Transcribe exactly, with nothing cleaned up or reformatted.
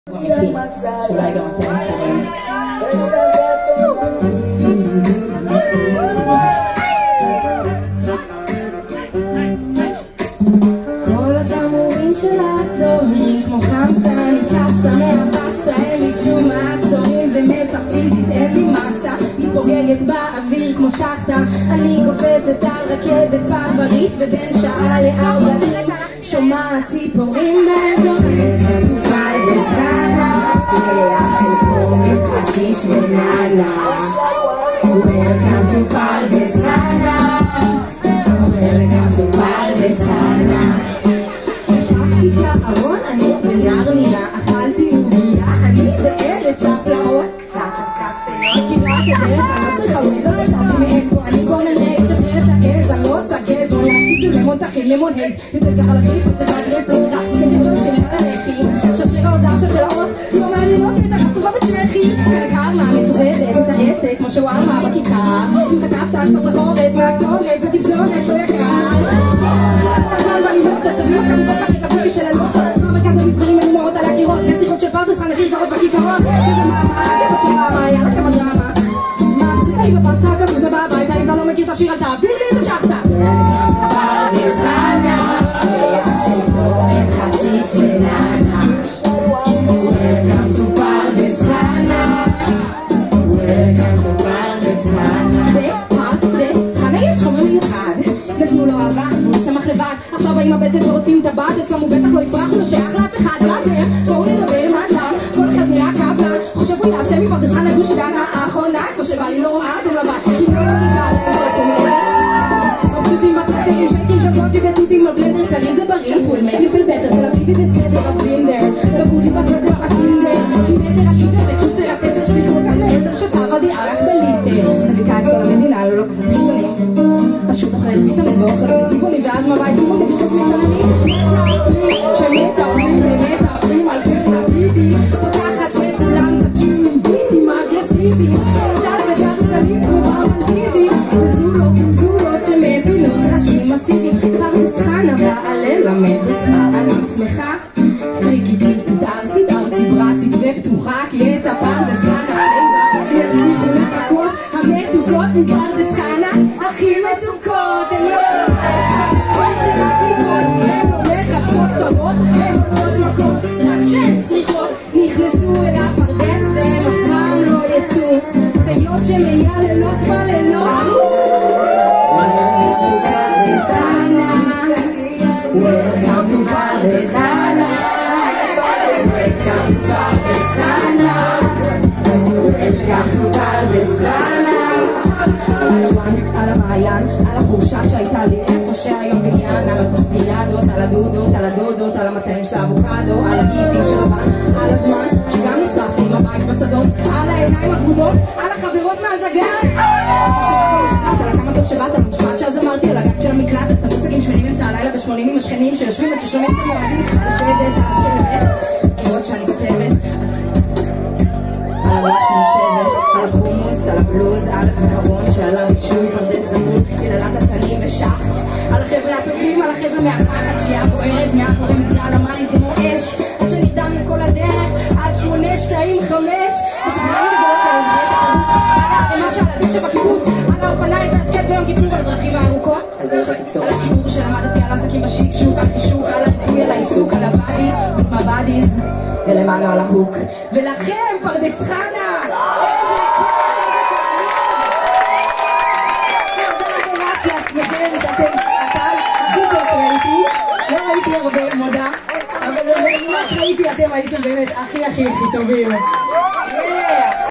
שאולי גם אתם מכירים. כל התמורים של העצור נראים כמו חמסה, אני טסה מהבאסה, אין לי שום מעצורים ומטאפיזית אין לי מסה, מתפוגגת באוויר כמו שחטה, אני קופצת על רכבת פרברית ובין שעה לארבע שומעת ציפורים באזורים ובית בסנה ריח של חומר חשיש ונענה. Welcome to Pardesana, Welcome to Pardesana. פתחתי את הארון, אני בנרניה, אכלתי עוגיה, אני בארץ הפלאות, קצת קפה, קיבלה את הדרך, אני לא צריכה וויזה, פשטתי מאיפה, אני גונן שחרר את העז, אני לא סגז, עולמתי לימון תכין לימון הייז, יוצאת ככה לגריף, את הגריף, לא תחת, זה נדבר שמר על הלכי, ששיר ההודעה של האות, לא מעניינות לי את החסובה בצ'כי, קרמה מסודרת, את העסק, כמו שווארמה בכיכר, כתבת על צור לחורת, מהכתורת, זה תבזונת, לא יקר. אבל בלימות, תביאו כאן כל כך לקפוי של הלוטו, במרכז המסחרים מנומרות על הקירות, נסיכות של פרדסן, נגרירות בכיכרות, איזה מאמה, כיפות של מאמה, יאללה כמה דרמה. מה, פסיטה לי בפסטה, כפות הבא הביתה, אם אתה לא מכיר את השיר, אל תעביר לי את השחטה. פרדסנה, ריח של חומר חשיש ונענה. Welcome to Pardesana, Welcome to Pardesana. בפרדסנה יש חומר מיוחד, נתנו לו אהבה והוא שמח לבד. עכשיו באים הבטת ורוצים את הבת, אצלם הוא בטח לא יפרח, הוא לא שייך לאף אחד. גדר, בואו נדבר מהדלם, כל אחד נראה קפלן, חושב הוא יעשה מפרדסנה גוש דן האחרונה, איפה שבא לי לא רעה, הוא לבד, כי לא מגיעה להם סופו מגבר. מבסוטים בטרטרים, שייקים שבועות שבטוטים על בלנדר, קרי זה בריא, הוא אלמד יפל בטר, ולביבי בסדר, הבינדר, ובולי בטרטר הקינדר, ממטר הלידר, וכוסר הטטר שלי כל כך מעשר, שוטר הדיעה רק בליטר. מביקה את כל המדינה, לא לוקחת חיסונים, פשוט אוכלת ויטמין ואוכלת בטיפולי, ואז מבית אימותי בשטוף מצלמים. שמתה אומרים באמת הערים על קרנביטים, פותחת לכולם תצ'ים ביטים אגרסיביים, סל ודרסלים כמו ברמנטיבים, וזולות וגולות שמבינות ראשים מסיביים. פרדסנה באה ללמד אותך על עצמך, פריקית מפית ארסית, ארצית ברצית ופתוחה, כי את הפרדסנה פלייבה יצליחו לחכות המתוקות מפרדסנה, הכי מתוקות הן לא כל שמתיקות, הן לא מחפשות צרות, הן הולכות מקום רק שהן צריכות, נכנסו אל הפרדס והם אף פעם לא יצאו, חיות שמייללות בלילות. Welcome to Pardesana, Welcome to Pardesana, Welcome to Pardesana. על הוואן, על המעיין, על החורשה שהייתה לי איפה שהיום בניין, על הפרפילדות, על הדודות, על הדודות, על המטעים של האבוקדו, על הגיפים של הבן, על הזמן שגם נשרף עם הבית בשדות, על העיניים הגרובות, על החברות מהזגן. על הכמה טוב שבאת, על המשפט שאז אמרתי, על הגג של המקלט, על סמוסקים שמנים אמצע הלילה בשמונים עם השכנים שיושבים עד ששומעים את המואזין, לשבת, לשבת, קירות שאני כותבת, על הרוח שנשבת, על החומוס, על הבלוז, על הזיכרון שעל הרישוי, פרדס נמות, ילדת התנים ושחט, על החבר'ה הטובים, על החבר'ה מהפחד, שקיעה בוערת, מהפורמת גל המים כמו אש, עד שנרדם לכל הדרך, על שמונה, שתיים, חמש, וספרנו לגלות על עוברת הקרות, על מה שעל הדשא בקיבוץ, על האופניים והסקט ביום כיפור, על הדרכים הארוכות, על דרך הקיצור, על השיעור שלמדתי על עסקים בשיק, שוק, על חישוק, על הריפוי, על העיסוק, על הבאדי, חוץ מהבאדיז, ולמענו על ההוק, ולכם פרדסחנה! שאתם הקהל הכי טוב שראיתי, לא ראיתי הרבה מודה, אבל מה שראיתי אתם הייתם באמת הכי הכי הכי טובים.